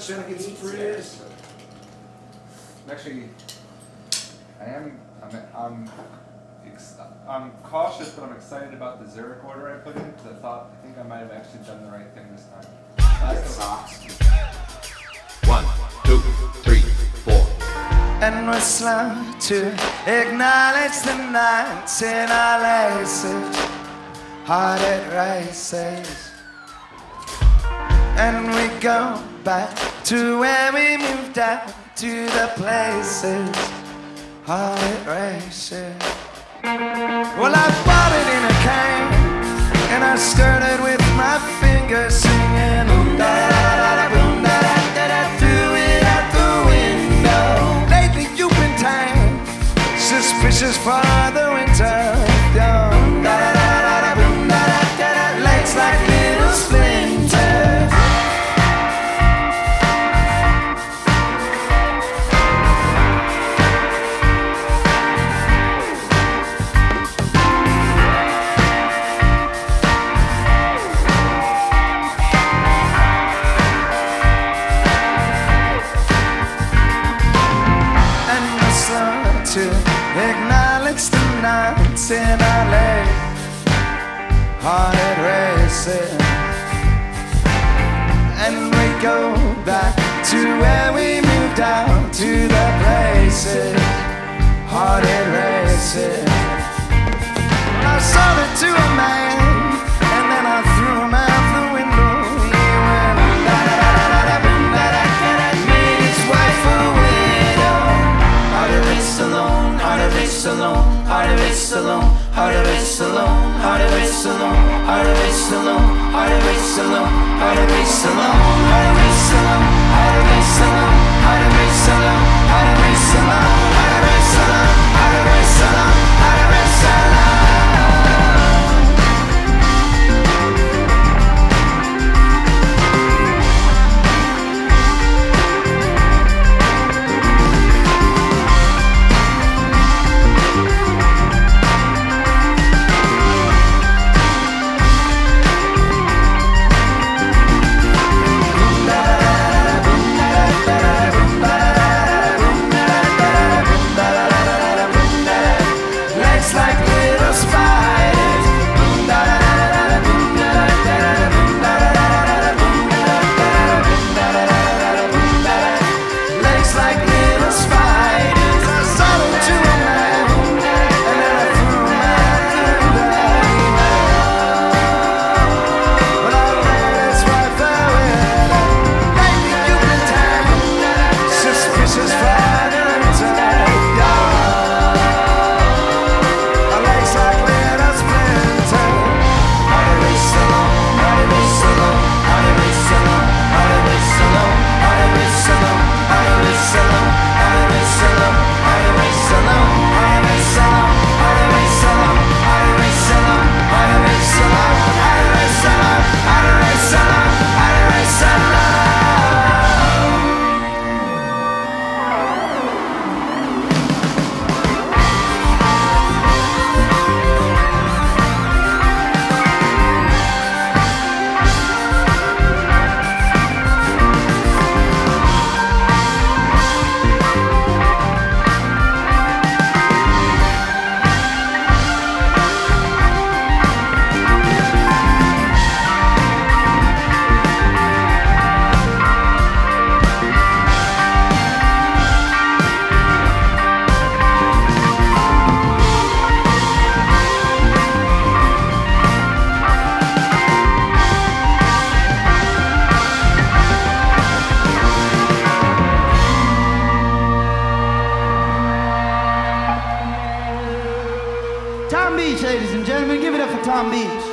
Trying to get some frizz. Actually, I'm cautious, but I'm excited about the Zurich order I put in because I think I might have actually done the right thing this time. Socks. 1, 2, 3, 4. And we're slow to acknowledge the knots in our laces, heart it races. And we go back to where we moved out, to the places, heart it races. Well, I bought it in a can, and I skirted with my fingers singing boom da da da da boom da da da da, threw it out the window. Lately you've been tame, suspicious for the winter. Boom da da da da da boom da da da da, legs like little splinters. To acknowledge the knots in our legs, heart racing. And we go back to where we moved out, to the places, heart racing. I sold it to a man, and then I threw him out the window. He went da da da da da boom da da da da, made his wife a widow. Heart race alone, heart race alone, heart race alone, heart race alone, heart race alone, heart race alone, heart race alone, heart race alone, heart race alone, heart race alone, heart race alone, heart race alone, heart race alone, heart race alone, heart race alone. Ladies and gentlemen, give it up for Tom Beach.